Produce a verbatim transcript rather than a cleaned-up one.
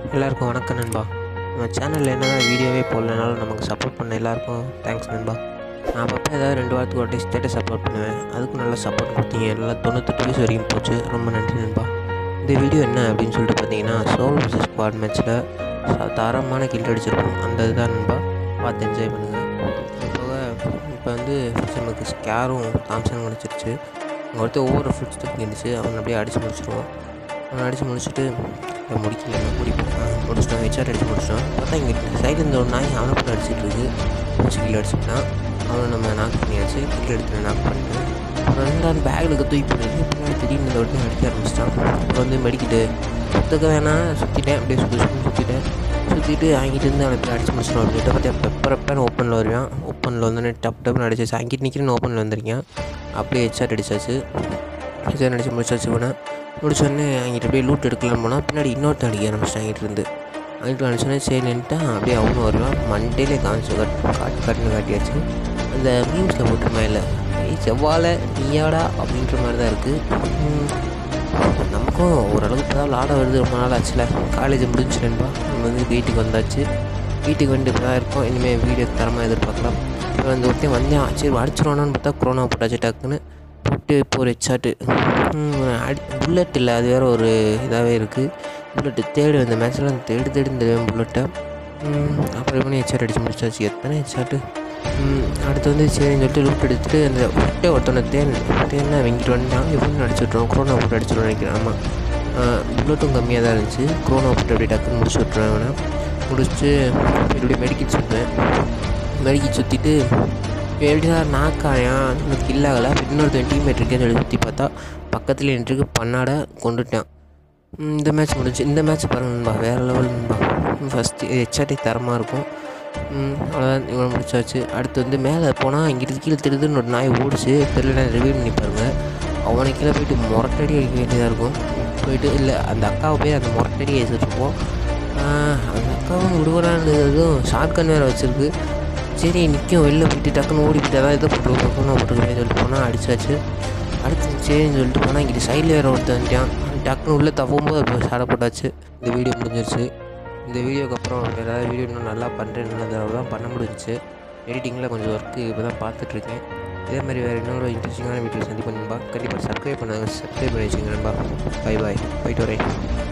எல்லாருக்கும் வணக்கம் நண்பா. நம்ம சேனலில் என்ன தான் வீடியோவே போடலனாலும் நமக்கு சப்போர்ட் பண்ண எல்லாருக்கும் தேங்க்ஸ் நண்பா. நான் அப்பப்போ ஏதாவது ரெண்டு வாரத்துக்கு ஒரு டைம் ஸ்டேட்டஸ் சப்போர்ட் பண்ணுவேன். அதுக்கும் நல்லா சப்போர்ட் கொடுத்தீங்க. எல்லாம் தொண்ணூத்தெட்டு வயசு வரைக்கும் போச்சு. ரொம்ப நன்றி நண்பா. இந்த வீடியோ என்ன அப்படின்னு சொல்லிட்டு பார்த்தீங்கன்னா, சோல் வர்சஸ் ஸ்குவாட் மேட்ச்சில் தரமான கில் அடிச்சிருப்போம். அந்த இதுதான் நண்பா, பார்த்து என்ஜாய் பண்ணுங்கள். போக இப்போ வந்து நமக்கு ஸ்கேரும் தாம்சன் கிடச்சிருச்சு. அங்கே ஒருத்தர் ஒவ்வொரு ஃபுட் ஸ்டெப் இருந்துச்சு. அவனை அப்படியே அடித்து முடிச்சிடுவோம். அவனை அடித்து முடிச்சுட்டு முடிக்கல முடிப்போம் முடிச்சிட்டோம். ஹெச்ஆர் அடித்து முடிச்சிட்டோம். பார்த்தா இங்கே சைடு இருந்த ஒரு நாய் அவனை போட்டு அடிச்சுட்டு இருக்கு. மூச்சு கில் அடிச்சுட்டான். அவனை நம்ம நாக் பண்ணியாச்சு. கில் எடுத்து நாக் பண்ணிட்டு அப்புறம் ரெண்டாவது பேக்கில் தூக்கி போட்டு பின்னாடி திடீர்னு இந்த உடனே அடிக்க ஆரம்பிச்சிட்டான். அப்புறம் வந்து மெடிக்கிட்டு சுத்தக்க வேணாம் சுற்றிட்டேன். அப்படியே சுற்றி சுற்றி சுற்றிட்டேன் சுற்றிட்டு அங்கிட்டு இருந்து அவனை போய் அடிச்சு முடிச்சிடும். அப்படின்ட்டு பார்த்தா பெப்பர் எப்பன்னு ஓப்பனில் வருவான். ஓப்பனில் வந்தோடனே டப் டப்னு அடிச்சாச்சு. அங்கிட்டு நிற்கிறேன்னு ஓப்பனில் வந்திருக்கேன். அப்படியே ஹெச்ஆர் அடிச்சாச்சு. ஹெச்ஆர் அடிச்சு முடிச்சாச்சு. போனேன் முடிச்சோடனே அங்கிட்ட அப்படியே லூட் எடுக்கலான்னு போனால் பின்னாடி இன்னொருத்தன் அடிக்க ஆரம்பிச்சிட்டான். அங்கிட்டு இருந்து அங்கிட்டு அடிச்சோடனே சரி நின்ட்டான். அப்படியே அவனும் வருவான். மண்டேலே காமிச்சு காட்டு காட்டு காட்டுன்னு காட்டியாச்சு. அந்த மீம்ஸில் போட்டுருமா இல்லை ஏய் செவ்வாழை நீயாடா அப்படின்ற மாதிரி தான் இருக்குது. நமக்கும் ஓரளவுக்கு இப்போ தான் விளாட வருது. ரொம்ப நாள் ஆச்சுல. காலேஜ் முடிஞ்சுட்டேன்பா. நம்ம வந்து வீட்டுக்கு வந்தாச்சு. வீட்டுக்கு வந்து இப்போ தான் இருக்கோம். இனிமேல் வீடியோ தரமாக எதிர்பார்க்கலாம். இப்போ வந்து ஒருத்தையும் வந்தேன். சரி அடிச்சிருவானான்னு பார்த்தா கொரோனா போட்டாச்சு டக்குன்னு போட்டு இப்போ ஒரு ஹெட்ஷாட்டு அடி புல்லட் இல்லை. அது வேறு ஒரு இதாகவே இருக்குது. புல்லட்டு தேடு அந்த மேட்ச்லாம் தேடு தேடி இந்த புல்லட்டை அப்புறம் பண்ணி ஹெட்ஷாட் அடித்து முடிச்சாச்சு. எத்தனை ஹெட்ஷாட்டு. அடுத்து வந்து சரின்னு சொல்லிட்டு லூட் எடுத்துகிட்டு அந்த விட்டே ஒருத்தனை தேன் தேன்னா வெங்கிட்டு வந்துட்டான். எப்படின்னு அடிச்சு விட்ருவோம். கொரோனா போட்டு அடிச்சுடுவோம் நினைக்கிறேன். ஆமாம், புல்லட்டும் கம்மியாக தான் இருந்துச்சு. கொரோனா போட்டு அப்படியே டக்குன்னு முடிச்சு விட்ருவேன். அவனை முடிச்சுட்டு இப்படி மெடிக்கிட் சுற்றுவேன். மெடிக்கிட் சுற்றிட்டு எப்படின்னா நாக்காயான் எனக்கு கில்லாகலை. இன்னொருத்தன் டீம்மேட் இருக்கேன்னு சொல்லி சுற்றி பார்த்தா பக்கத்தில் எனக்கு பண்ணாட கொண்டுட்டான். இந்த மேட்ச் முடிஞ்சு. இந்த மேட்ச் பாருங்கன்பா, வேறு லெவல் நண்பா. ஃபஸ்ட்டு ஹெச்ஆர்டி தரமாக இருக்கும். அவ்வளோதான், இவ்வளோ முடிச்சாச்சு. அடுத்து வந்து மேலே போனால் இங்கிட்டு கீழே திருதுன்னு ஒரு நாய் ஓடிச்சு. தெரியல ரிவ்யூ பண்ணி பாருங்கள். அவனை கீழே போய்ட்டு முரட்டடி அடிக்க வேண்டியதாக இருக்கும். போயிட்டு இல்லை அந்த அக்காவை போய் அந்த முரட்டடி அடிச்சுட்ருப்போம். அந்த அக்காவும் விடுவரானதும் ஷார்ட் கன் வேறு வச்சுருக்கு. சரி நிற்கும் வெளில போயிட்டு டக்குன்னு ஓடி போய்ட்டு அதான் இதை போட்டு கொரோனா போட்டுக்கிறேன்னு சொல்லிட்டு போனால் அடிச்சாச்சு. அடுத்து சரின்னு சொல்லிட்டு போனால் இங்கிட்டு சைடில் வேறு ஒருத்தர் வந்துட்டான். டக்குன்னு உள்ளே தப்பும்போது அது சாட போட்டாச்சு. இந்த வீடியோ முடிஞ்சிருச்சு. இந்த வீடியோக்கு அப்புறம் ஏதாவது வீடியோ இன்னும் நல்லா பண்ணுறேன் நல்லதாக தான் பண்ண முடிஞ்சிச்சு. எடிட்டிங்கில் கொஞ்சம் ஒர்க்கு இப்போ தான் பார்த்துட்ருக்கேன். இதே மாதிரி வேறு இன்னொரு இன்ட்ரெஸ்டிங்கான வீடியோ சந்திப்பா. கண்டிப்பாக சப்ஸ்கிரைப் பண்ணாங்க. சப்ஸ்கிரைப் பண்ணி வச்சுங்க நண்பா. பை பாய், போயிட்டு வரேன்.